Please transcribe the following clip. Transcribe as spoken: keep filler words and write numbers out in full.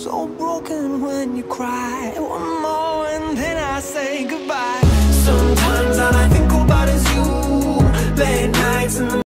so broken when you cry. One more and then I say goodbye.